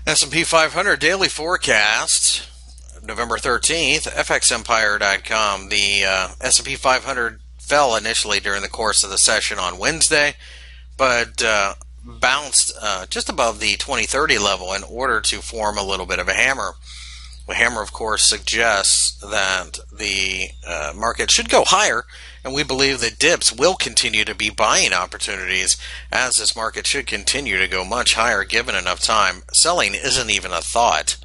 S&P 500 daily forecast, November 13th, fxempire.com. The S&P 500 fell initially during the course of the session on Wednesday, but bounced just above the 2030 level in order to form a little bit of a hammer. The hammer, of course, suggests that the market should go higher, and we believe that dips will continue to be buying opportunities, as this market should continue to go much higher given enough time. Selling isn't even a thought.